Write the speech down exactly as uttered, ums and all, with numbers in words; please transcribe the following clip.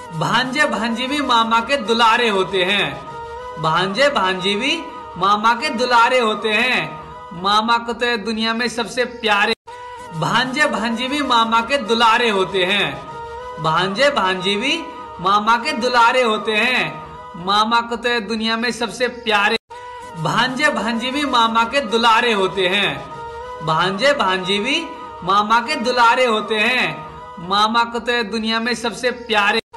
भांजे भांजी भी मामा के दुलारे होते हैं। भांजे भांजी भी मामा के दुलारे होते हैं। मामा को तो दुनिया में सबसे प्यारे। भांजे भांजी भी मामा के दुलारे होते हैं। भांजे भांजी भी मामा के दुलारे होते हैं। मामा को तो दुनिया में सबसे प्यारे। भांजे भांजी भी मामा के दुलारे होते हैं। भांजे भांजी भी मामा के दुलारे होते हैं। मामा को तो दुनिया में सबसे प्यारे।